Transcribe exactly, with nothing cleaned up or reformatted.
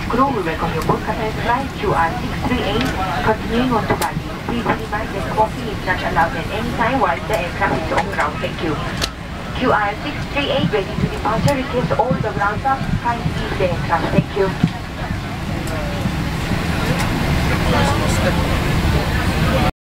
crew, we welcome you board Qatar Airways flight Q R six three eight, continuing on to Bali. Please be reminded that coffee is not allowed at any time while the aircraft is on ground. Thank you. Q R six three eight ready to departure. Request all the ground staff kindly leave the aircraft. Thank you.